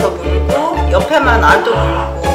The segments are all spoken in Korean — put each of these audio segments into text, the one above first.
위에서 물고 옆에만 안도 물고.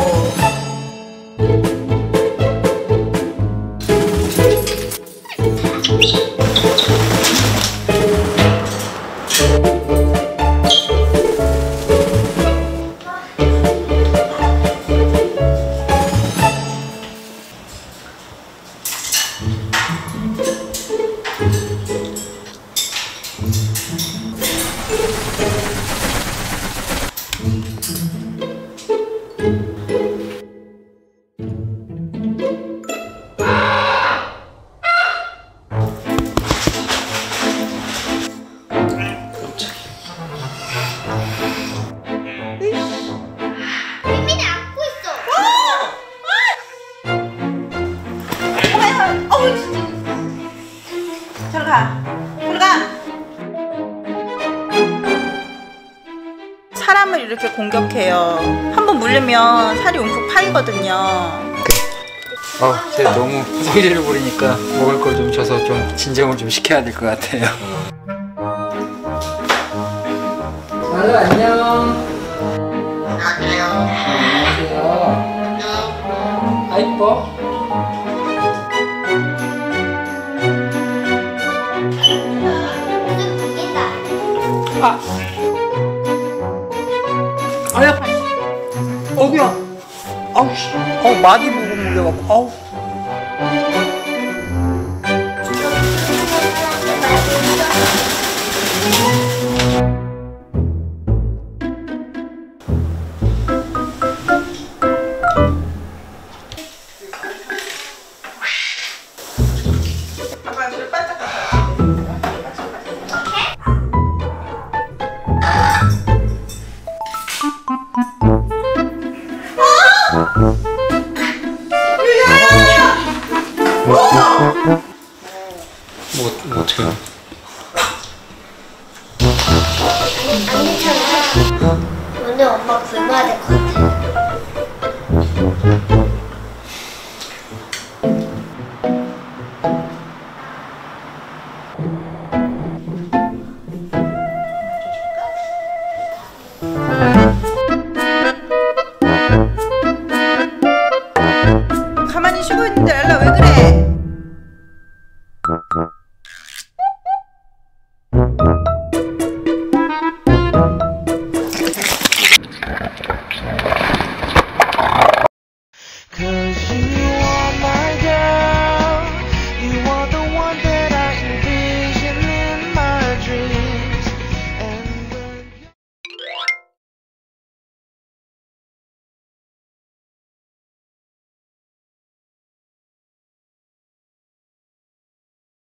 들어가. 사람을 이렇게 공격해요. 한번 물리면 살이 움푹 파이거든요. 제가 너무 성질을 부리니까 먹을 걸 좀 줘서 좀 진정을 좀 시켜야 될 것 같아요. 말로 안녕. 안녕하세요. 아이뻐. 아야, 어구야. 아우, 많이 보고 물려갖고, 아우. 아빠 줄 반짝 가서. 뭐 어떡해요? 안 괜찮아. 오늘 엄마 굶어야 될 것 같아. 가만히 쉬고 있는데 랄라 왜 그래?